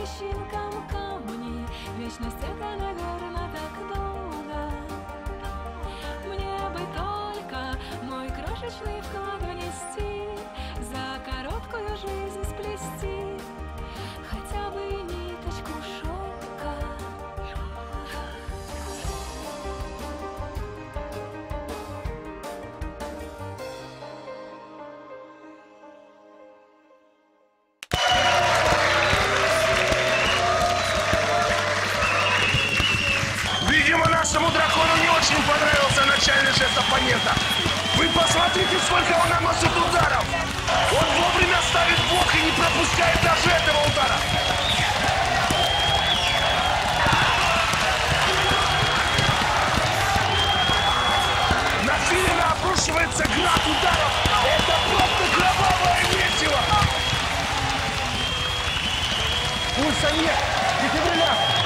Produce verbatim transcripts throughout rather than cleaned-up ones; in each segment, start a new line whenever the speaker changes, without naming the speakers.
трещинкам камни. Вечность это, наверное, так долго. Мне бы только мой крошечный вклад внести, за короткую жизнь сплести хотя бы ниточку шелка.
Видимо, нашему дракону не очень понравился начальный жест оппонента. Вы посмотрите, сколько он наносит ударов. Он вовремя ставит блок и не пропускает даже этого удара. На Филина обрушивается град ударов. Это просто кровавое месиво. Пульса нет. Дефибрилляция.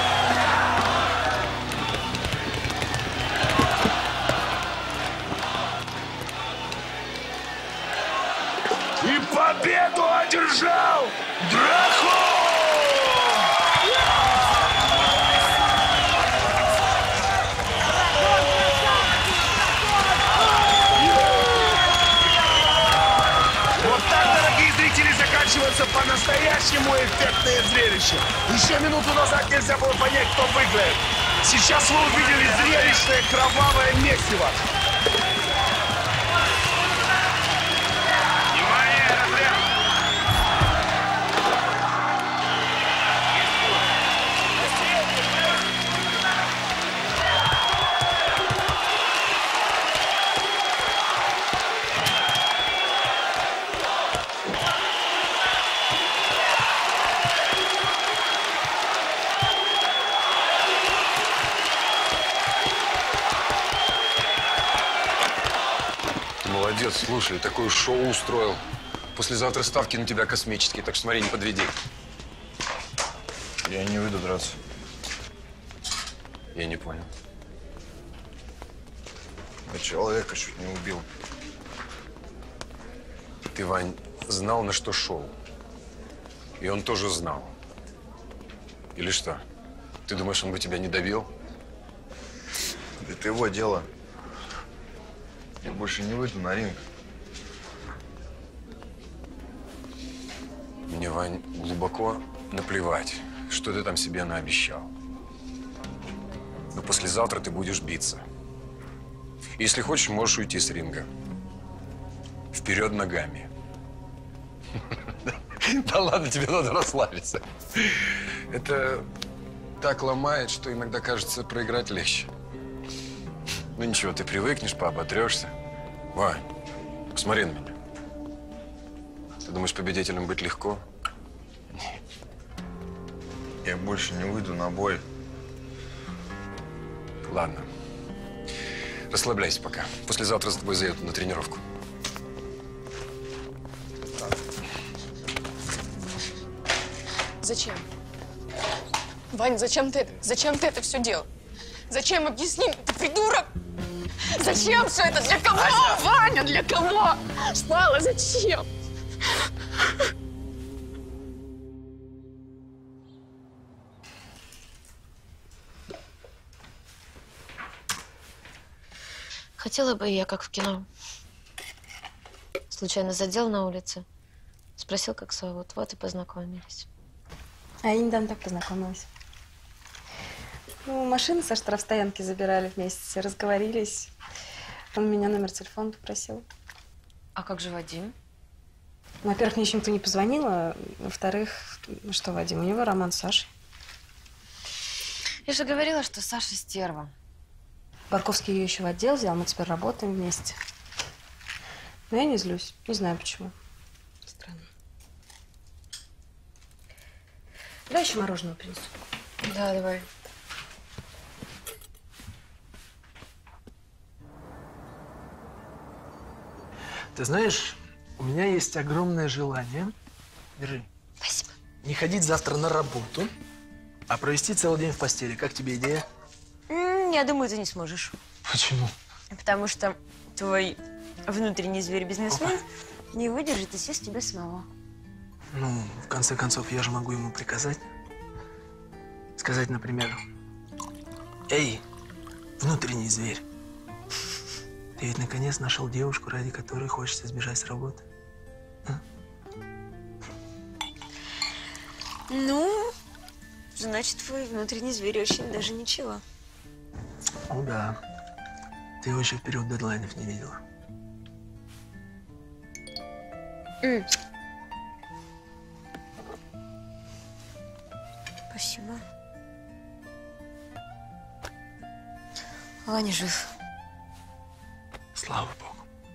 И победу одержал дракон! Вот так, дорогие зрители, заканчивается по-настоящему эффектное зрелище. Еще минуту назад нельзя было понять, кто выиграет. Сейчас вы увидели зрелищное кровавое месиво.
Молодец, слушай, такое шоу устроил. Послезавтра ставки на тебя космические, так что смотри, не подведи.
Я не выйду драться.
Я не понял.
Я человека чуть не убил.
Ты, Вань, знал, на что шел. И он тоже знал. Или что? Ты думаешь, он бы тебя не добил?
Это его дело. Я больше не выйду на ринг.
Мне, Вань, глубоко наплевать, что ты там себе наобещал. Но послезавтра ты будешь биться. Если хочешь, можешь уйти с ринга. Вперед ногами. Да ладно, тебе надо расслабиться. Это так ломает, что иногда кажется, проиграть легче. Ну ничего, ты привыкнешь, пооботрешься. Вань, посмотри на меня. Ты думаешь, победителем быть легко?
Я больше не выйду на бой.
Ладно. Расслабляйся пока. Послезавтра с тобой заеду на тренировку.
Зачем? Вань, зачем ты это? Зачем ты это все делал? Зачем? Объясни, ты придурок! Зачем все это? Для кого, Ася? Ваня, для кого? Слава, зачем?
Хотела бы я, как в кино. Случайно задел на улице. Спросил, как зовут. Вот и познакомились.
А я недавно так познакомилась. Ну, машины со штрафстоянки забирали вместе, разговорились. Он меня номер телефона попросил.
А как же Вадим?
Ну, во-первых, мне еще никто не позвонил, а во-вторых, ну что, Вадим, у него роман с Сашей.
Я же говорила, что Саша стерва.
Барковский ее еще в отдел взял, мы теперь работаем вместе. Но я не злюсь, не знаю почему. Странно. Давай еще мороженое принесу.
Да, давай.
Ты знаешь, у меня есть огромное желание, держи,
Спасибо.
не ходить завтра на работу, а провести целый день в постели. Как тебе идея?
М, Я думаю, ты не сможешь.
Почему?
Потому что твой внутренний зверь-бизнесмен не выдержит и съест тебя самого.
Ну, в конце концов, я же могу ему приказать. Сказать, например, «Эй, внутренний зверь, ты ведь наконец нашел девушку, ради которой хочется сбежать с работы». А?
Ну, значит, твой внутренний зверь очень даже ничего.
Ну да. Ты его еще в период дедлайнов не видела.
Mm. Спасибо. Ваня жив.
Слава богу.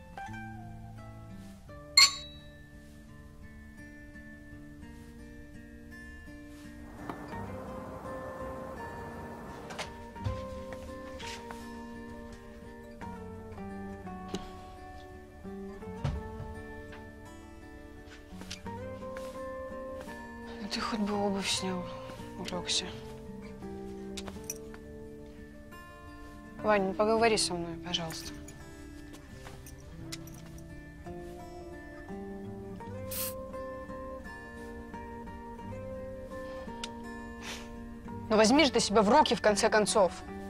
Ну ты хоть бы обувь снял, улегся. Вань, ну поговори со мной, пожалуйста. Ну возьми же ты себя в руки, в конце концов.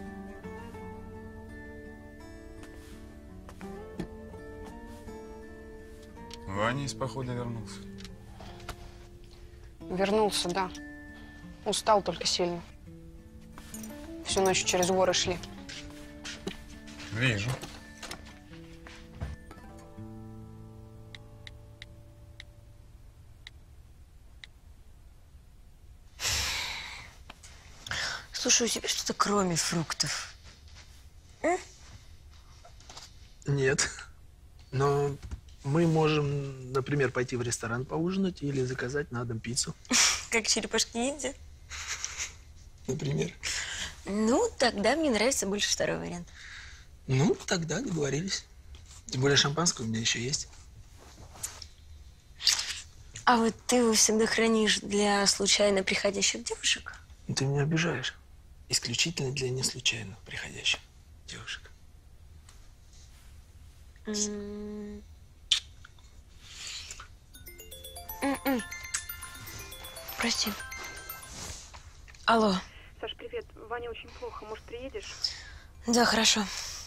Ваня из похода вернулся.
Вернулся, да. Устал только сильно. Всю ночь через горы шли.
Вижу.
Слушай, у тебя что-то кроме фруктов? М?
Нет. Но мы можем, например, пойти в ресторан поужинать или заказать на дом пиццу.
Как черепашки-ниндзя?
Например.
Ну, тогда мне нравится больше второй вариант.
Ну, тогда договорились. Тем более шампанское у меня еще есть.
А вот ты его всегда хранишь для случайно приходящих девушек?
Ну, ты меня обижаешь. Исключительно для неслучайно приходящих девушек.
М. М-м. Прости. Алло.
Саш, привет. Ваня очень плохо. Может, приедешь?
Да, хорошо.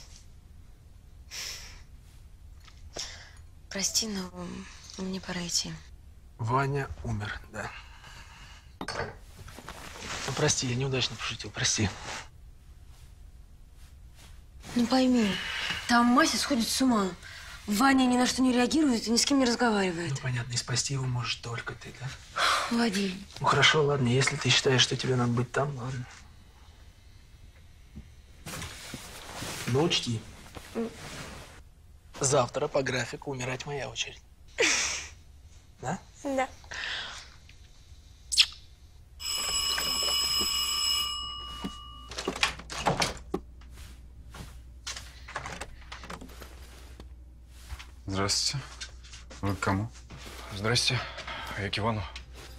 Прости, но мне пора идти.
Ваня умер, да. Ну, прости, я неудачно пошутил, прости.
Ну пойми, там Мася сходит с ума. Ваня ни на что не реагирует и ни с кем не разговаривает.
Ну, понятно, и спасти его можешь только ты, да?
Вадим.
Ну, хорошо, ладно, если ты считаешь, что тебе надо быть там, ладно. Но учти, завтра по графику умирать моя очередь. Да?
Да.
Здравствуйте. Вы к кому?
Здрасте. Я к Ивану.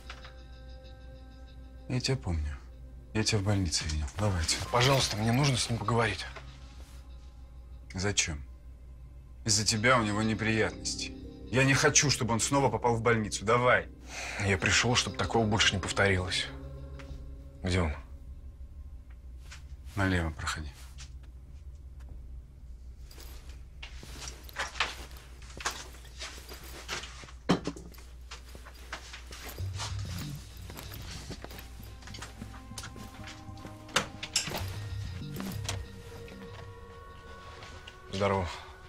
Я тебя помню. Я тебя в больнице видел. Давайте.
Пожалуйста, мне нужно с ним поговорить.
Зачем? Из-за тебя у него неприятности. Я не хочу, чтобы он снова попал в больницу. Давай.
Я пришел, чтобы такого больше не повторилось. Где он?
Налево проходи.
Здорово.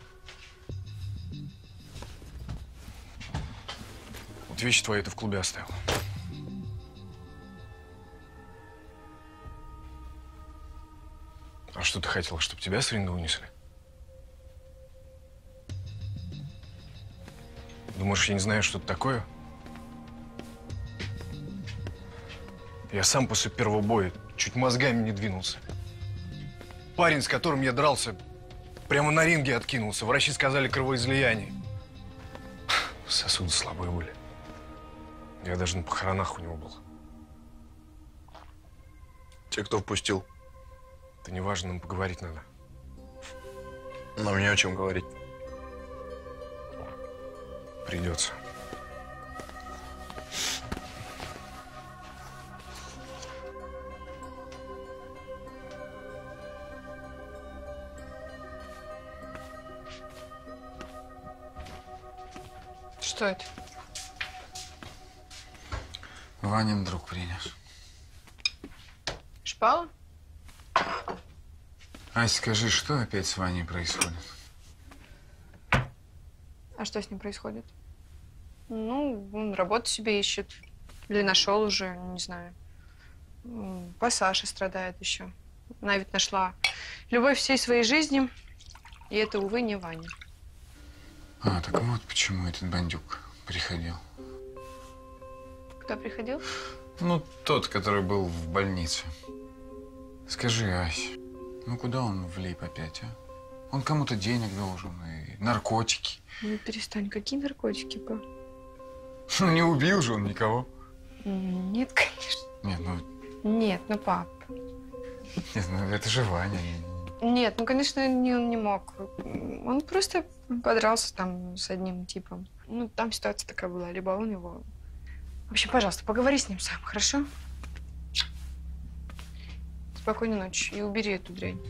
Вот вещи твои ты в клубе оставил. А что ты хотела, чтобы тебя с ринга унесли? Думаешь, я не знаю, что это такое? Я сам после первого боя чуть мозгами не двинулся. Парень, с которым я дрался, прямо на ринге откинулся. Врачи сказали кровоизлияние. Сосуды слабые были. Я даже на похоронах у него был.
Те, кто впустил.
Это не важно, нам поговорить надо.
Нам не о чем говорить.
Придется.
Что это?
Ванин друг принес.
Шпала?
Ась, скажи, что опять с Ваней происходит?
А что с ним происходит? Ну, он работу себе ищет. Или нашел уже, не знаю. По Саше страдает еще. Она ведь нашла любовь всей своей жизни. И это, увы, не Ваня.
А, так вот почему этот бандюк приходил.
Кто приходил?
Ну, тот, который был в больнице. Скажи, Ась, ну куда он влип опять, а? Он кому-то денег должен и наркотики.
Ну, перестань. Какие наркотики, па?
Ну, не убил же он никого.
Нет, конечно.
Нет, ну...
Нет, ну, пап.
Нет, ну это же Ваня.
Нет, ну, конечно, не, он не мог. Он просто подрался там с одним типом. Ну, там ситуация такая была. Либо он его... В общем, пожалуйста, поговори с ним сам, хорошо? Спокойной ночи и убери эту дрянь.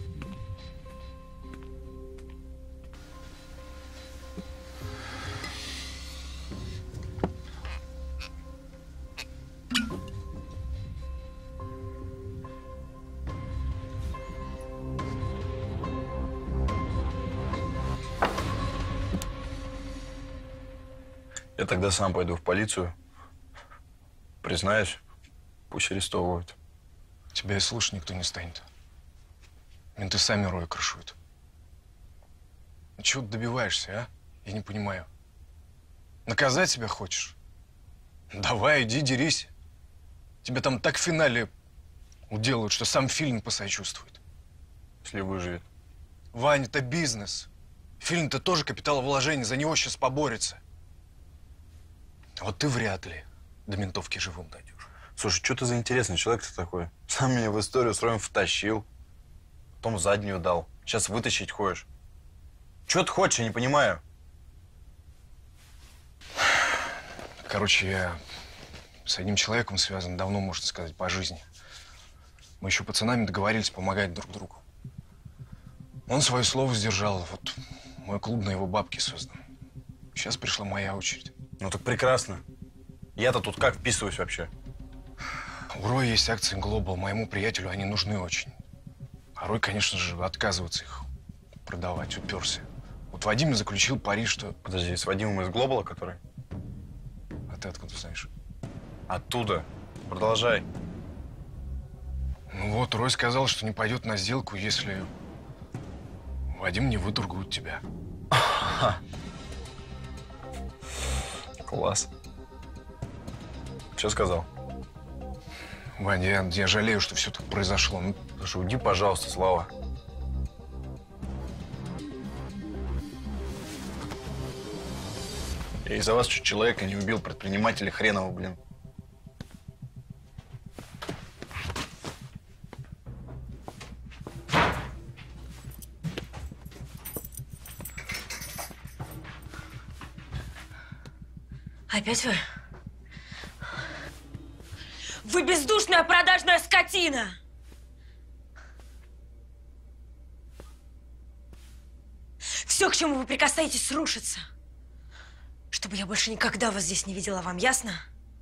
Я тогда сам пойду в полицию. Признаюсь, пусть арестовывают.
Тебя и слушать никто не станет. Менты сами Роя крышуют. Ну, чего ты добиваешься, а? Я не понимаю. Наказать себя хочешь? Давай, иди дерись. Тебя там так в финале уделают, что сам фильм посочувствует.
Если выживет.
Вань, это бизнес. Фильм-то тоже капиталовложение, за него сейчас поборется. А вот ты вряд ли до ментовки живым дойдешь.
Слушай, что ты за интересный человек-то такой? Сам меня в историю с Роем втащил. Потом заднюю дал. Сейчас вытащить ходишь. Чего ты хочешь, я не понимаю.
Короче, я с одним человеком связан давно, можно сказать, по жизни. Мы еще пацанами договорились помогать друг другу. Он свое слово сдержал. Вот мой клуб на его бабки создан. Сейчас пришла моя очередь.
Ну так прекрасно. Я-то тут как вписываюсь вообще?
У Роя есть акции Global. Моему приятелю они нужны очень. А Рой, конечно же, отказывается их продавать, уперся. Вот Вадим заключил пари, что…
Подожди, с Вадимом из Глобала, который?
А ты откуда знаешь?
Оттуда. Продолжай.
Ну вот, Рой сказал, что не пойдет на сделку, если Вадим не выторгует тебя.
Класс. Что сказал?
Вань, я, я жалею, что все так произошло. Ну,
слушай, уйди, пожалуйста, Слава. Я из-за вас чуть человека не убил, предпринимателя хренова, блин.
Опять вы? Вы бездушная продажная скотина! Все, к чему вы прикасаетесь, рушится. Чтобы я больше никогда вас здесь не видела, вам ясно?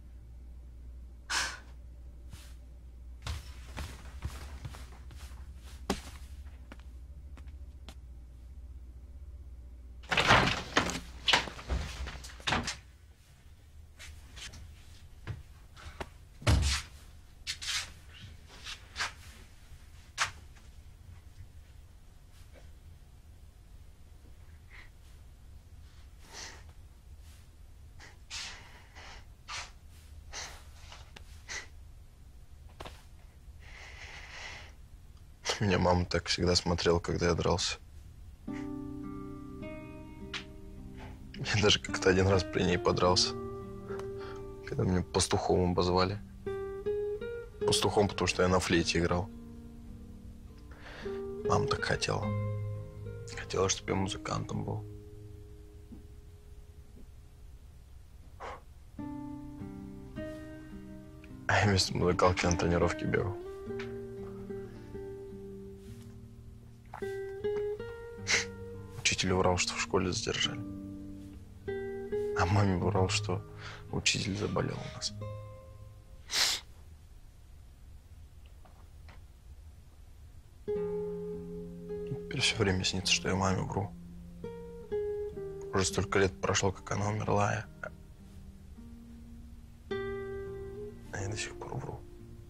Меня мама так всегда смотрела, когда я дрался. Я даже как-то один раз при ней подрался, когда меня пастухом обозвали. Пастухом, потому что я на флейте играл. Мама так хотела. Хотела, чтобы я музыкантом был. А я вместо музыкалки на тренировке бегал. Учитель врал, что в школе задержали. А маме врал, что учитель заболел у нас. Теперь все время снится, что я маме вру. Уже столько лет прошло, как она умерла, а я до сих пор вру.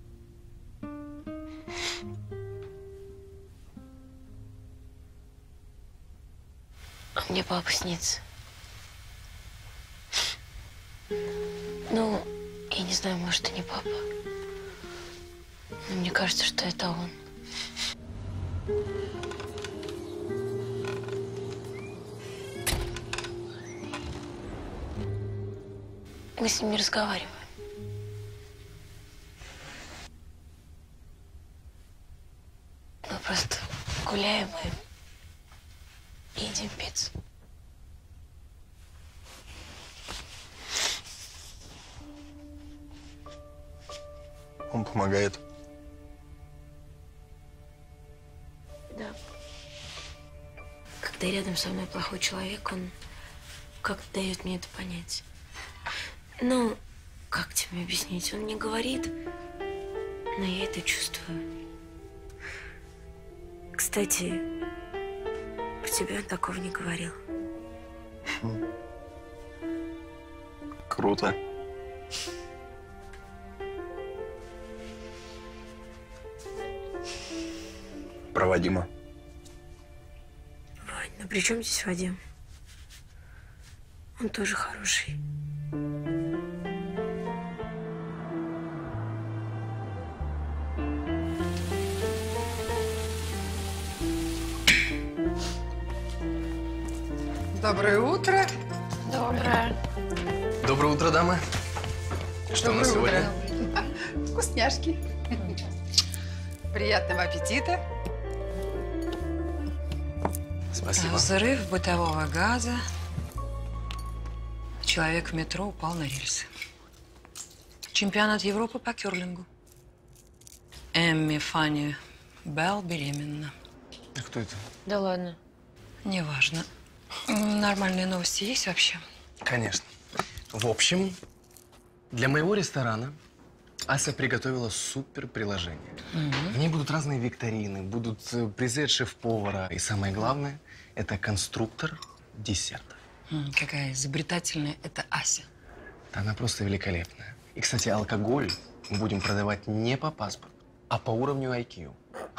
Мне папа снится. Ну, я не знаю, может, и не папа. Но мне кажется, что это он. Мы с ним не разговариваем. Мы просто гуляем и едим пиццу.
Он помогает.
Да. Когда рядом со мной плохой человек, он как-то дает мне это понять. Ну, как тебе объяснить? Он не говорит, но я это чувствую. Кстати, про тебя он такого не говорил.
Круто. Про Вадима.
Вань, ну при чем здесь Вадим? Он тоже хороший.
Доброе утро.
Доброе.
Доброе утро, дамы. Что у нас сегодня?
Вкусняшки. Приятного аппетита.
Спасибо.
Взрыв бытового газа. Человек в метро упал на рельсы. Чемпионат Европы по керлингу. Эмми Фанни Белл беременна.
А кто это?
Да ладно.
Неважно. Нормальные новости есть вообще?
Конечно. В общем, для моего ресторана Ася приготовила супер приложение.
Угу.
В ней будут разные викторины, будут призы от шеф-повара. И самое главное, это конструктор десерта.
М, Какая изобретательная это Ася.
Она просто великолепная. И, кстати, алкоголь мы будем продавать не по паспорту, а по уровню ай кью.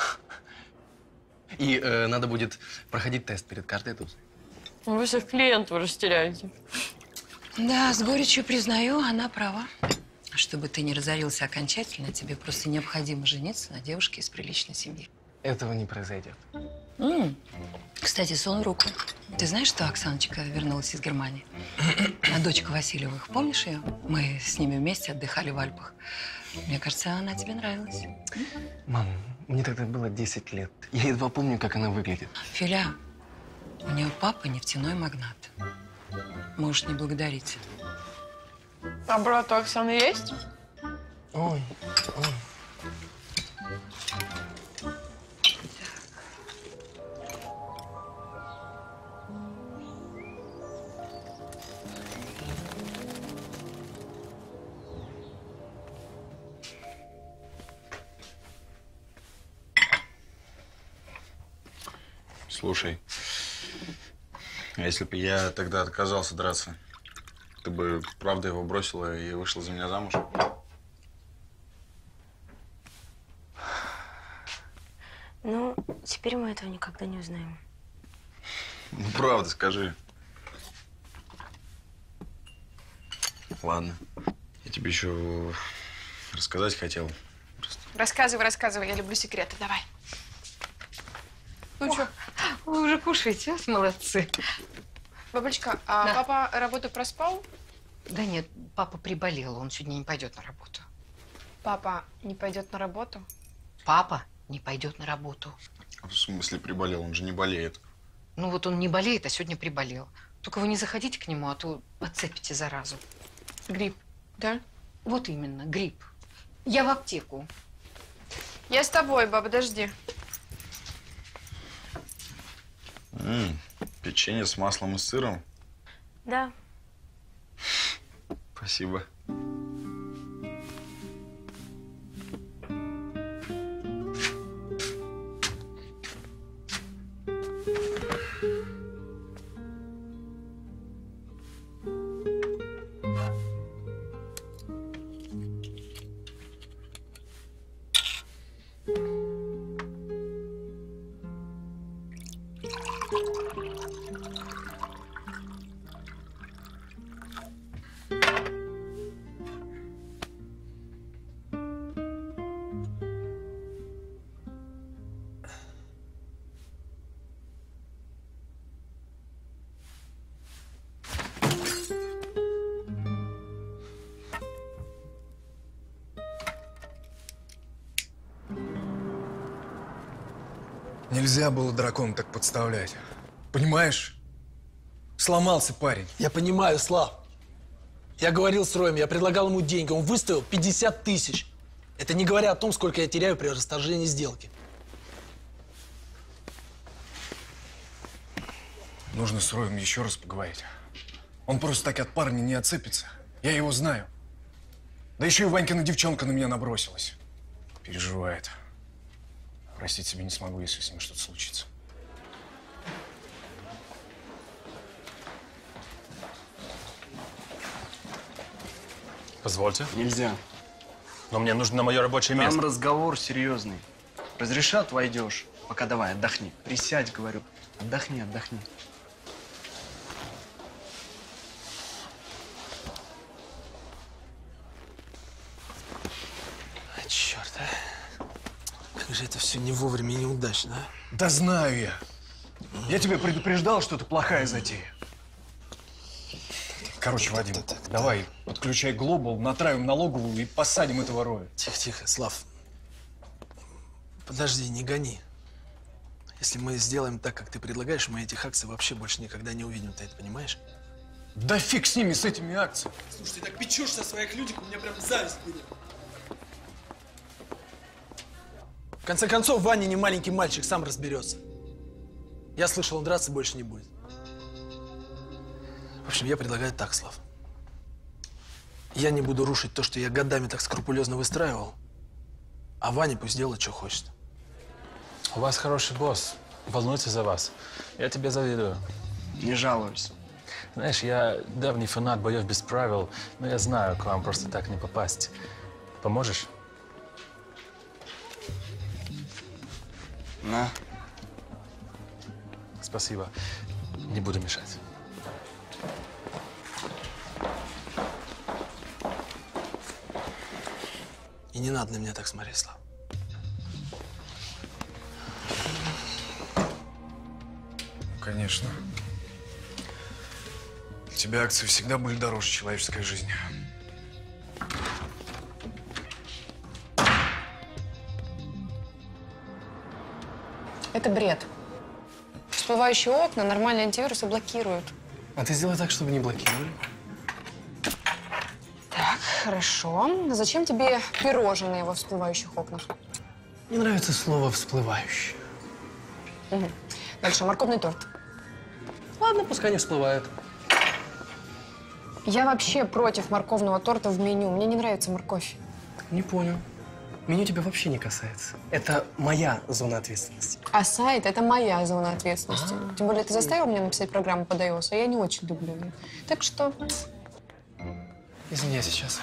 И э, надо будет проходить тест перед каждой дозой.
Вы всех клиентов растеряете.
Да, с горечью признаю, она права. Чтобы ты не разорился окончательно, тебе просто необходимо жениться на девушке из приличной семьи.
Этого не произойдет.
М. Кстати, сон в руку. Ты знаешь, что Оксаночка вернулась из Германии? А дочка Васильевых, помнишь ее? Мы с ними вместе отдыхали в Альпах. Мне кажется, она тебе нравилась.
Мам, мне тогда было десять лет. Я едва помню, как она выглядит.
Филя, у нее папа нефтяной магнат. Можешь не благодарить.
А брат у Оксаны есть?
Ой, ой.
Слушай, а если бы я тогда отказался драться, ты бы правда его бросила и вышла за меня замуж?
Ну, теперь мы этого никогда не узнаем.
Ну, правда, скажи. Ладно. Я тебе еще рассказать хотел.
Рассказывай, рассказывай, я люблю секреты, давай. Ну что?
Вы уже кушаете, а? Молодцы.
Бабулечка, а
Да.
папа работу проспал?
Да нет, папа приболел, он сегодня не пойдет на работу.
Папа не пойдет на работу?
Папа не пойдет на работу.
В смысле приболел? Он же не болеет.
Ну вот он не болеет, а сегодня приболел. Только вы не заходите к нему, а то подцепите заразу.
Грипп, да?
Вот именно, грипп. Я в аптеку.
Я с тобой, баба, подожди.
М-м, печенье с маслом и сыром.
Да.
Спасибо.
Нельзя было дракона так подставлять. Понимаешь? Сломался парень.
Я понимаю, Слав. Я говорил с Роем, я предлагал ему деньги. Он выставил пятьдесят тысяч. Это не говоря о том, сколько я теряю при расторжении сделки.
Нужно с Роем еще раз поговорить. Он просто так от парня не отцепится. Я его знаю. Да еще и Ванькина девчонка на меня набросилась. Переживает. Простить себе не смогу, если с ним что-то случится.
Позвольте.
Нельзя.
Но мне нужно на мое рабочее место.
Там разговор серьезный. Разрешат, войдешь. Пока давай, отдохни. Присядь, говорю. Отдохни, отдохни.
А, черт, а. Как же это все не вовремя и неудачно, а?
Да знаю я. Я тебя предупреждал, что это плохая затея. Короче, Вадим, так, так, давай, так. подключай Глобал, натравим налоговую и посадим этого Роя.
Тихо-тихо, Слав. Подожди, не гони. Если мы сделаем так, как ты предлагаешь, мы этих акций вообще больше никогда не увидим. Ты это понимаешь?
Да фиг с ними, с этими акциями.
Слушай, ты так печешься о своих людях, у меня прям зависть будет. В конце концов, Ваня не маленький мальчик, сам разберется. Я слышал, он драться больше не будет. В общем, я предлагаю так, Слав. Я не буду рушить то, что я годами так скрупулезно выстраивал, а Ваня пусть делает, что хочет.
У вас хороший босс. Волнуется за вас. Я тебе завидую.
Не жалуюсь.
Знаешь, я давний фанат боев без правил, но я знаю, к вам просто так не попасть. Поможешь?
На.
Спасибо. Не буду мешать.
И не надо на меня так смотреть, Слав.
Конечно. Для тебя акции всегда были дороже человеческой жизни.
Это бред. Всплывающие окна нормальные антивирусы блокируют.
А ты сделай так, чтобы не блокировали.
Так, хорошо. Зачем тебе пирожные во всплывающих окнах?
Мне нравится слово «всплывающее».
Угу. Дальше, морковный торт.
Ладно, пускай не всплывает.
Я вообще против морковного торта в меню. Мне не нравится морковь.
Не понял. Меню тебя вообще не касается. Это моя зона ответственности.
А сайт – это моя зона ответственности.
А-а-а.
Тем более ты заставил меня написать программу под iOS, а я не очень люблю ее. Так что…
Извини, я сейчас.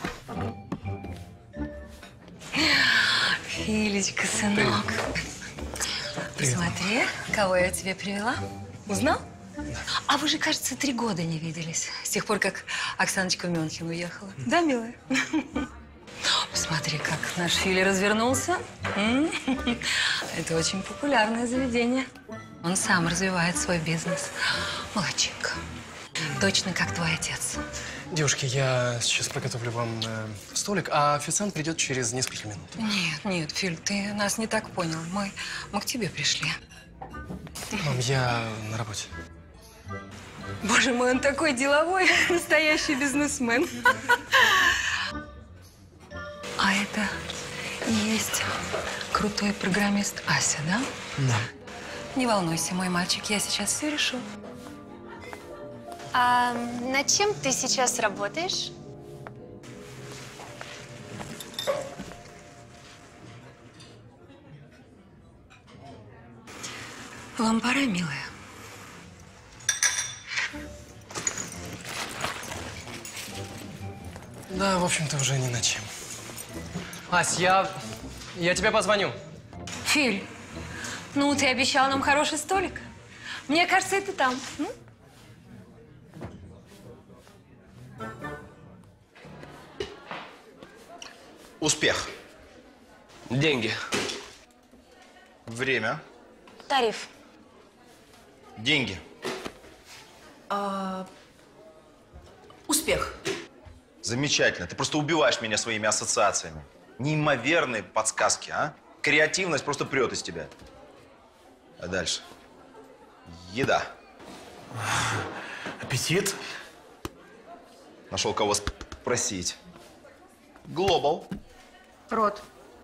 Филечка, сынок.
Привет.
Смотри, кого я тебе привела. Узнал? А вы же, кажется, три года не виделись. С тех пор, как Оксаночка в Мюнхен уехала. Да, милая? Посмотри, как наш Филя развернулся. Это очень популярное заведение. Он сам развивает свой бизнес. Молодчинка. Точно как твой отец.
Девушки, я сейчас приготовлю вам э, столик, а официант придет через несколько минут.
Нет, нет, Филь, ты нас не так понял. Мы, мы к тебе пришли.
Мам, я на работе.
Боже мой, он такой деловой, настоящий бизнесмен. А это и есть крутой программист Ася, да?
Да.
Не волнуйся, мой мальчик, я сейчас все решу.
А над чем ты сейчас работаешь?
Вам пора, милая?
Да, в общем-то, уже ни на чем. Ась, я... я тебе позвоню.
Филь, ну ты обещал нам хороший столик. Мне кажется, это там. М?
Успех.
Деньги.
Время.
Тариф.
Деньги.
А... Успех.
Замечательно. Ты просто убиваешь меня своими ассоциациями. Неимоверные подсказки, а? Креативность просто прет из тебя. А дальше? Еда.
Аппетит.
Нашел кого спросить. Глобал.
Рот.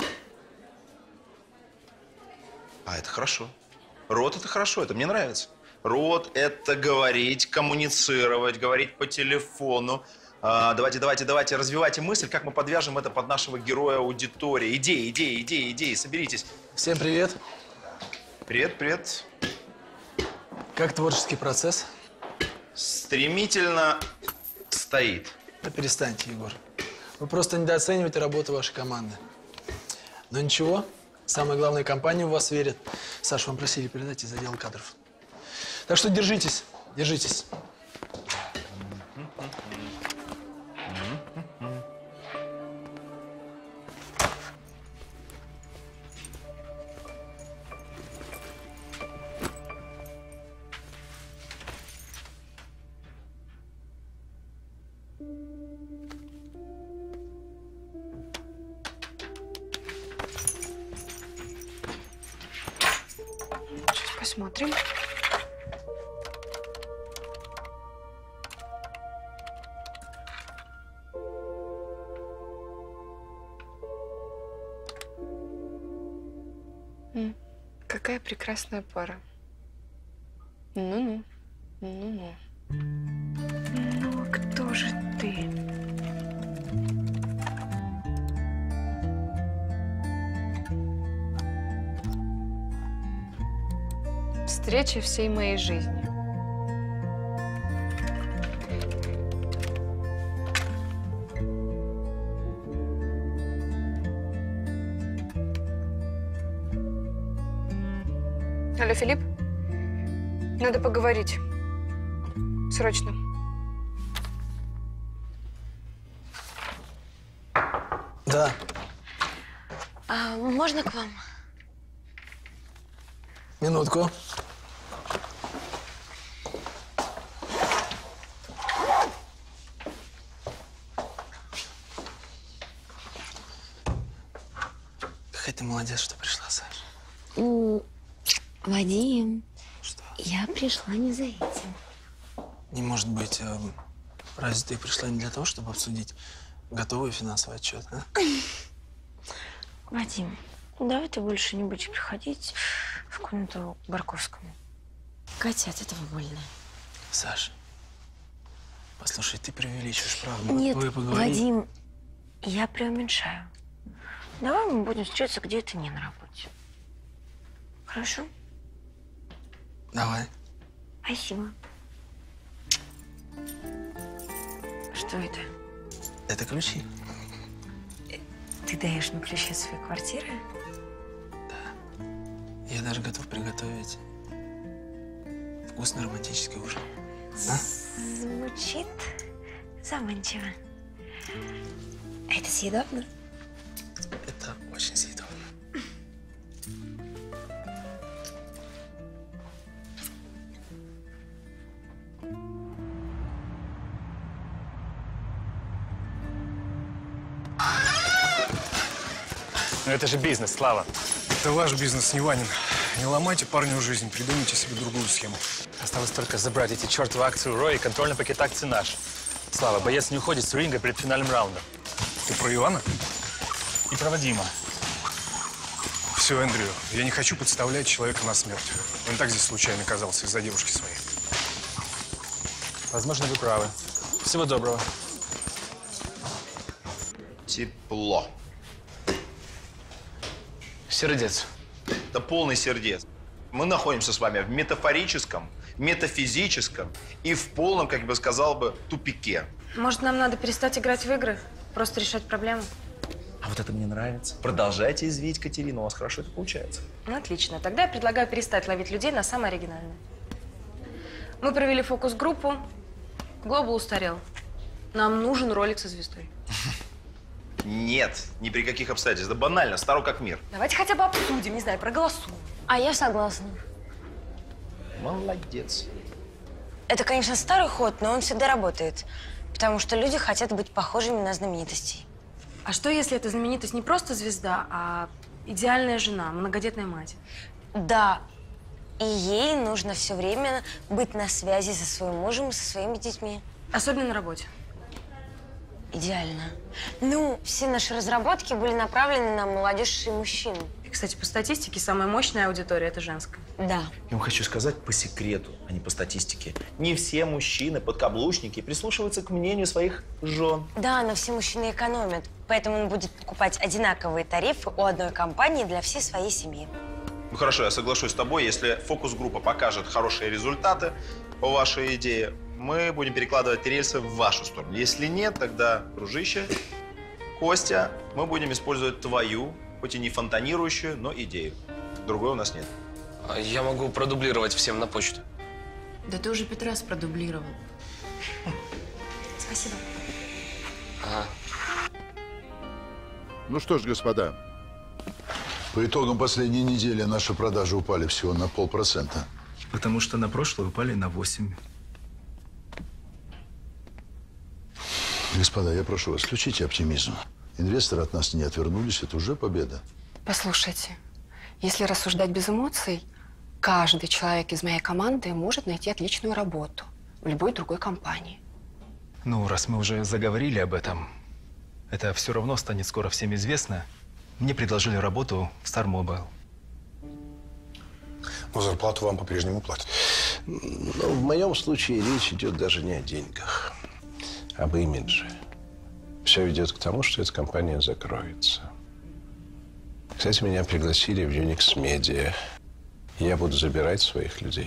А, это хорошо. Рот – это хорошо, это мне нравится. Рот – это говорить, коммуницировать, говорить по телефону. А, давайте, давайте, давайте, развивайте мысль, как мы подвяжем это под нашего героя аудитории. Идеи, идеи, идеи, идеи, соберитесь.
Всем привет.
Привет, привет.
Как творческий процесс?
Стремительно стоит.
Да перестаньте, Егор. Вы просто недооцениваете работу вашей команды. Но ничего, самая главная компания в вас верит. Саша, вам просили передать из отдела кадров. Так что держитесь, держитесь.
Сейчас посмотрим. М, Какая прекрасная пара. Ну-ну. Ну-ну. Ну, кто же ты? Встреча всей моей жизни. Алло, Филипп? Надо поговорить. Срочно.
Да.
А можно к вам?
Минутку. Какая ты молодец, что пришла, Саша.
М, Вадим, я пришла не за этим.
Не может быть. э, Разве ты пришла не для того, чтобы обсудить готовый финансовый отчет, а?
Вадим, давай ты больше не будешь приходить в комнату к Барковскому. Катя от этого больно.
Саша, послушай, ты преувеличиваешь, правда.
Нет,
Вы поговорили.
Вадим, я преуменьшаю. Давай мы будем встречаться где-то не на работе. Хорошо?
Давай.
Спасибо. Что это?
Это ключи.
Ты даешь мне ключи от своей квартиры?
Я даже готов приготовить вкусный романтический ужин. А?
Звучит заманчиво. А это съедобно?
Это очень съедобно.
Но это же бизнес, Слава. Это ваш бизнес, не Ванин. Не ломайте парню жизнь, придумайте себе другую схему.
Осталось только забрать эти чертовы акции у Роя, и контрольный пакет акций наш. Слава, боец не уходит с ринга перед финальным раундом.
Ты про Ивана?
И про Вадима.
Все, Эндрю, я не хочу подставлять человека на смерть. Он так здесь случайно оказался из-за девушки своей.
Возможно, вы правы. Всего доброго.
Тепло.
Сердец.
Да полный сердец. Мы находимся с вами в метафорическом, метафизическом и в полном, как бы сказал бы, тупике.
Может, нам надо перестать играть в игры? Просто решать проблему?
А вот это мне нравится. Продолжайте извить Катерину, у вас хорошо это получается.
Ну, отлично. Тогда я предлагаю перестать ловить людей на самое оригинальное. Мы провели фокус-группу. Глобал устарел. Нам нужен ролик со звездой.
Нет, ни при каких обстоятельствах. Да банально, старо как мир.
Давайте хотя бы обсудим, не знаю, проголосуем.
А я согласна.
Молодец.
Это, конечно, старый ход, но он всегда работает. Потому что люди хотят быть похожими на знаменитостей.
А что, если эта знаменитость не просто звезда, а идеальная жена, многодетная мать?
Да. И ей нужно все время быть на связи со своим мужем и со своими детьми.
Особенно на работе.
Идеально. Ну, все наши разработки были направлены на молодежь и мужчин.
И, кстати, по статистике, самая мощная аудитория – это женская.
Да.
Я вам хочу сказать по секрету, а не по статистике. Не все мужчины подкаблучники прислушиваются к мнению своих жен.
Да, но все мужчины экономят. Поэтому он будет покупать одинаковые тарифы у одной компании для всей своей семьи.
Ну хорошо, я соглашусь с тобой. Если фокус-группа покажет хорошие результаты по вашей идее, мы будем перекладывать рельсы в вашу сторону. Если нет, тогда, дружище, Костя, мы будем использовать твою, хоть и не фонтанирующую, но идею. Другой у нас нет.
Я могу продублировать всем на почту.
Да ты уже пять раз продублировал.
Спасибо.
Ага.
Ну что ж, господа, по итогам последней недели наши продажи упали всего на полпроцента.
Потому что на прошлое упали на восемь.
Господа, я прошу вас, включите оптимизм. Инвесторы от нас не отвернулись, это уже победа.
Послушайте, если рассуждать без эмоций, каждый человек из моей команды может найти отличную работу в любой другой компании.
Ну, раз мы уже заговорили об этом, это все равно станет скоро всем известно. Мне предложили работу в Star Mobile.
Но зарплату вам по-прежнему платят.
Но в моем случае речь идет даже не о деньгах, а об имидже. Все ведет к тому, что эта компания закроется. Кстати, меня пригласили в Unix Media. Я буду забирать своих людей.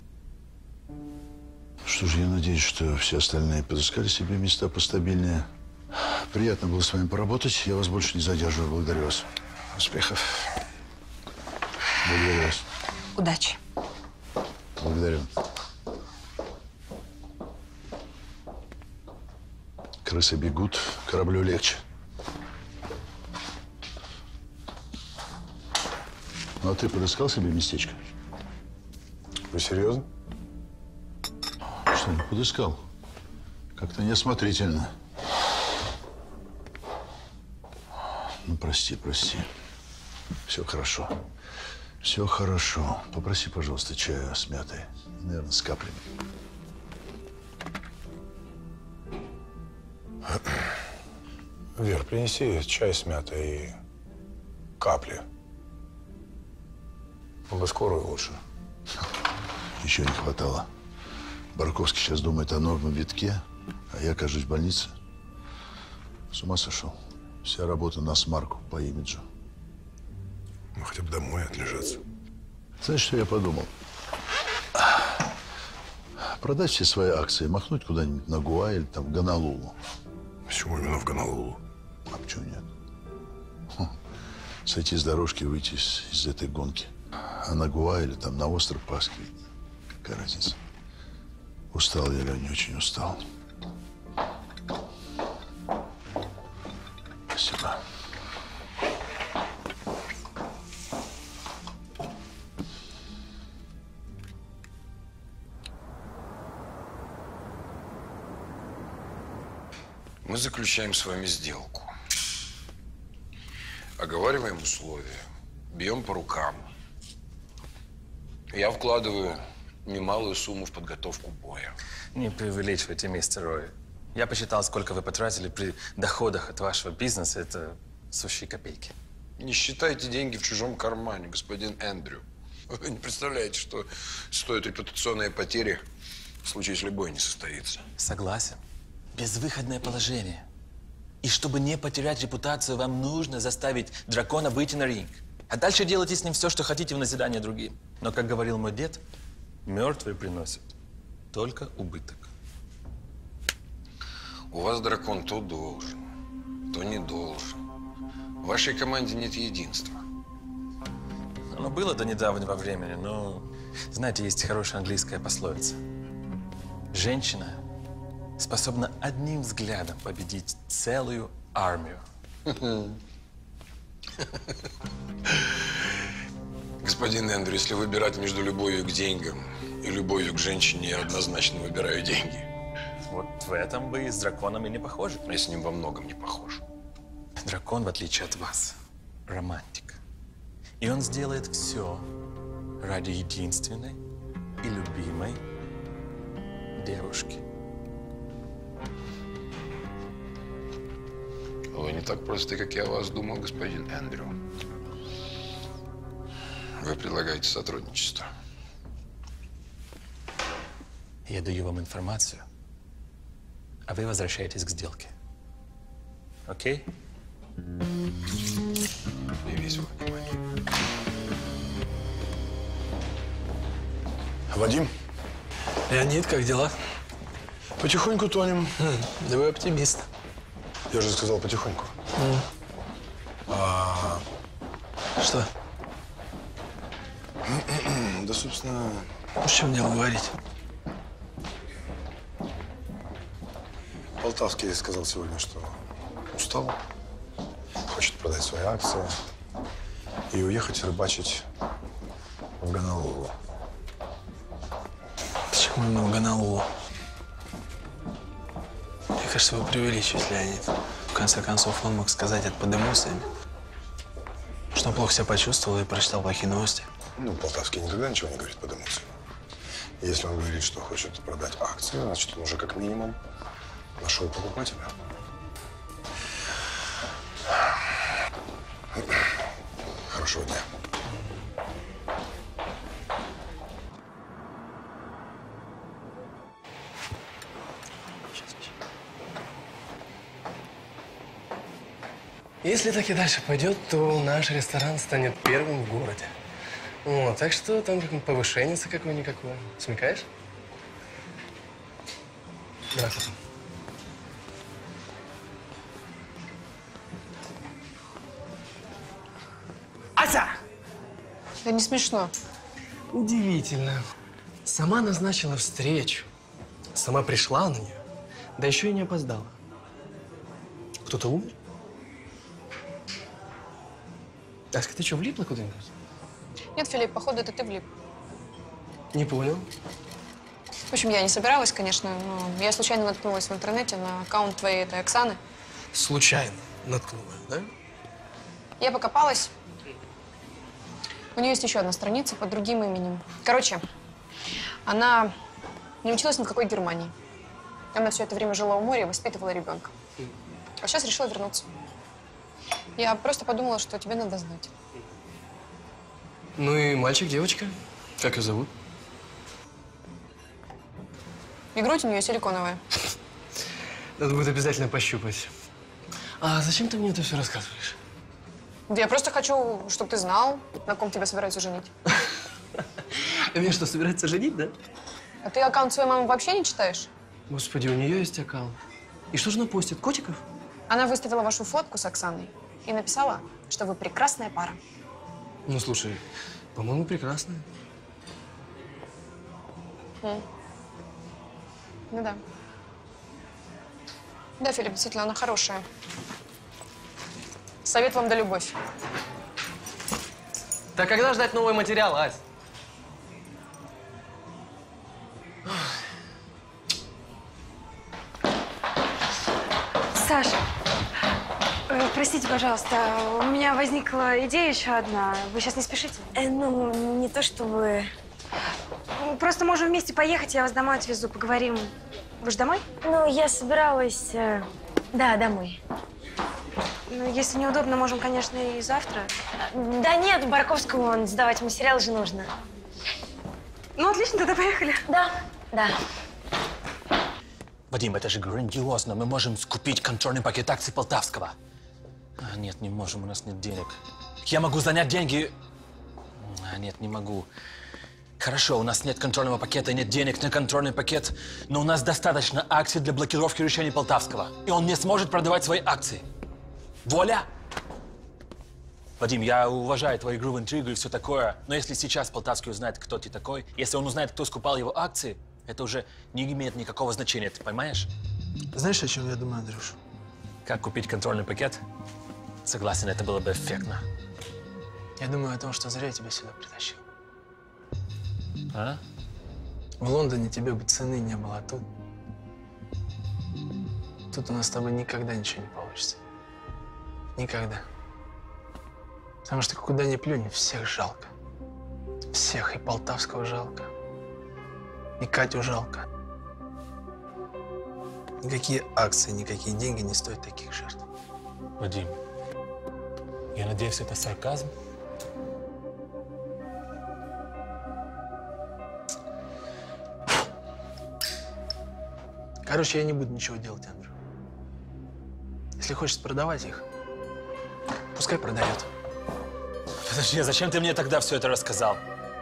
Что ж, я надеюсь, что все остальные подыскали себе места постабильнее. Приятно было с вами поработать. Я вас больше не задерживаю. Благодарю вас.
Успехов.
Благодарю вас.
Удачи.
Благодарю. Крысы бегут, кораблю легче. Ну, а ты подыскал себе местечко?
Вы серьезно?
Что, не подыскал? Как-то неосмотрительно. Ну, прости, прости. Все хорошо. Все хорошо. Попроси, пожалуйста, чаю с мятой. Наверное, с каплями.
Вер, принеси чай с мятой и капли. Бы скорую лучше.
Еще не хватало. Барковский сейчас думает о новом витке, а я окажусь в больнице. С ума сошел. Вся работа на смарку по имиджу.
Ну, хотя бы домой отлежаться.
Знаешь, что я подумал? Продать все свои акции, махнуть куда-нибудь на Гуа или там в Гонолулу.
Почему именно в Гонолулу?
А почему нет? Хм. Сойти с дорожки и выйти из, из этой гонки. А на Гуа или там на остров Пасхи. Какая разница? Устал я, Лень, очень устал. Спасибо.
Мы заключаем с вами сделку. Оговариваем условия. Бьем по рукам. Я вкладываю немалую сумму в подготовку боя.
Не преувеличивайте, мистер Рой. Я посчитал, сколько вы потратили при доходах от вашего бизнеса. Это сущие копейки.
Не считайте деньги в чужом кармане, господин Эндрю. Вы не представляете, что стоят репутационные потери в случае, если бой не состоится.
Согласен. Безвыходное положение. И чтобы не потерять репутацию, вам нужно заставить дракона выйти на ринг.
А дальше делайте с ним все, что хотите в назидание другим. Но, как говорил мой дед, мертвый приносит только убыток.
У вас дракон то должен, то не должен. В вашей команде нет единства.
Оно было до недавнего времени, но, знаете, есть хорошая английская пословица. Женщина способна одним взглядом победить целую армию.
Господин Эндрю, если выбирать между любовью к деньгам и любовью к женщине, я однозначно выбираю деньги.
Вот в этом вы с драконом и не похожи.
Я с ним во многом не похож.
Дракон, в отличие от вас, романтик. И он сделает все ради единственной и любимой девушки.
Вы не так просты, как я о вас думал, господин Эндрю. Вы предлагаете сотрудничество.
Я даю вам информацию, а вы возвращаетесь к сделке. Окей?
И весь мой внимание.
Вадим? Леонид, как дела?
Потихоньку тонем.
Да вы оптимист.
Я же сказал потихоньку.
Mm.
А...
Что?
Да, собственно...
О чем дело говорить?
Полтавский сказал сегодня, что устал, хочет продать свои акции и уехать рыбачить в Гонолулу.
Почему именно в Гонолулу? Мне кажется, вы преувеличиваете, Леонид. В конце концов, он мог сказать это под эмоциями. Что он плохо себя почувствовал и прочитал плохие новости.
Ну, Полтавский никогда ничего не говорит под эмоциями. Если он говорит, что хочет продать акции, значит, он уже как минимум нашел покупателя. Хорошего дня.
Если так и дальше пойдет, то наш ресторан станет первым в городе. Вот, так что там как повышение какое-никакое. Смекаешь? Давай потом. Ася!
Да не смешно.
Удивительно. Сама назначила встречу. Сама пришла на нее. Да еще и не опоздала. Кто-то умер? Аська, ты что, влипла куда-нибудь?
Нет, Филипп, походу, это ты влип.
Не понял.
В общем, я не собиралась, конечно, но я случайно наткнулась в интернете на аккаунт твоей этой Оксаны.
Случайно наткнулась, да?
Я покопалась. У нее есть еще одна страница под другим именем. Короче, она не училась ни в какой Германии. Она все это время жила у моря и воспитывала ребенка. А сейчас решила вернуться. Я просто подумала, что тебе надо знать.
Ну и мальчик, девочка. Как ее зовут?
И грудь у нее силиконовая.
Надо будет обязательно пощупать. А зачем ты мне это все рассказываешь?
Да я просто хочу, чтобы ты знал, на ком тебя собираются женить.
А меня что, собирается женить, да?
А ты аккаунт своей мамы вообще не читаешь?
Господи, у нее есть аккаунт. И что же она постит? Котиков?
Она выставила вашу фотку с Оксаной и написала, что вы прекрасная пара.
Ну, слушай, по-моему, прекрасная.
М. Ну да. Да, Филипп, действительно, она хорошая. Совет вам да любовь.
Так когда ждать новый материал, Ась?
Саша, э, простите, пожалуйста, у меня возникла идея еще одна. Вы сейчас не спешите?
Э, ну, не то чтобы…
Просто можем вместе поехать, я вас домой отвезу, поговорим. Вы же домой?
Ну, я собиралась… Э, да, домой.
Ну, если неудобно, можем, конечно, и завтра.
Да нет, Барковскому он сдавать материал же нужно.
Ну, отлично, тогда поехали.
Да, да.
Вадим, это же грандиозно. Мы можем скупить контрольный пакет акций Полтавского. А, нет, не можем, у нас нет денег.
Я могу занять деньги... А, нет, не могу. Хорошо, у нас нет контрольного пакета, нет денег на контрольный пакет, но у нас достаточно акций для блокировки решений Полтавского. И он не сможет продавать свои акции. Воля! Вадим, я уважаю твою игру в интригу и все такое, но если сейчас Полтавский узнает, кто ты такой, если он узнает, кто скупал его акции, это уже не имеет никакого значения, ты понимаешь?
Знаешь, о чем я думаю, Андрюш?
Как купить контрольный пакет? Согласен, это было бы эффектно.
Я думаю о том, что зря я тебя сюда притащил.
А?
В Лондоне тебе бы цены не было, а тут... Тут у нас с тобой никогда ничего не получится. Никогда. Потому что куда ни плюнь, всех жалко. Всех. И Полтавского жалко. И Катю жалко. Никакие акции, никакие деньги не стоят таких жертв.
Вадим, я надеюсь, это сарказм?
Короче, я не буду ничего делать, Андрю. Если хочет продавать их, пускай продает.
Подожди, а зачем ты мне тогда все это рассказал?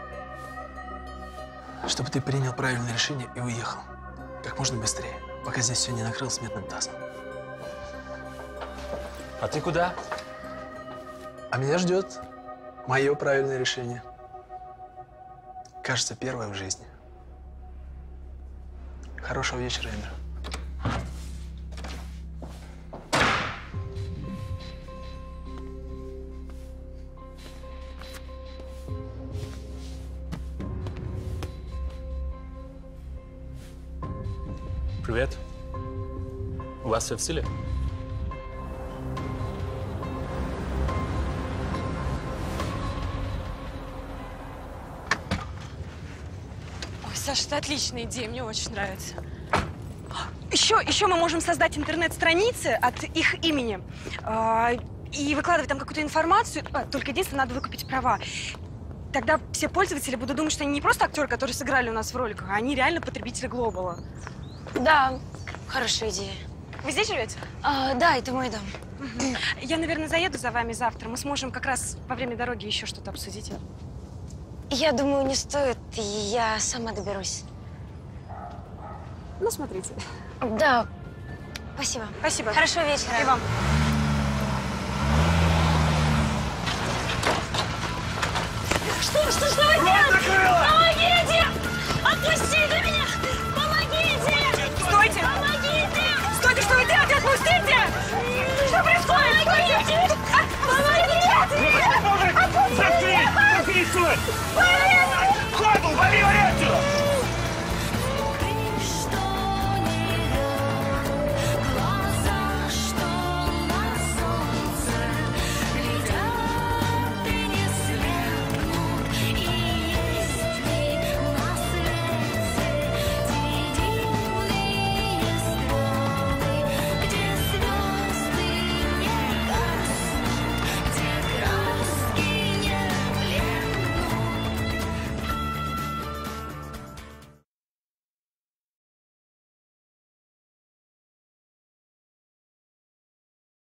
Чтобы ты принял правильное решение и уехал. Как можно быстрее, пока здесь все не накрыл сметным тазом.
А ты куда?
А меня ждет мое правильное решение. Кажется, первое в жизни. Хорошего вечера, Эндрю.
Привет. У вас все в силе?
Ой, Саша, это отличная идея, мне очень нравится. Еще, еще мы можем создать интернет-страницы от их имени а, и выкладывать там какую-то информацию. А, только единственное, надо выкупить права. Тогда все пользователи будут думать, что они не просто актеры, которые сыграли у нас в роликах, а они реально потребители Глобала.
Да, хорошая идея.
Вы здесь живете?
А, да, это мой дом.
Угу. Я, наверное, заеду за вами завтра. Мы сможем как раз во время дороги еще что-то обсудить.
Я думаю, не стоит. Я сама доберусь.
Ну, смотрите.
Да. Спасибо.
Спасибо.
Хорошего вечера.
И вам.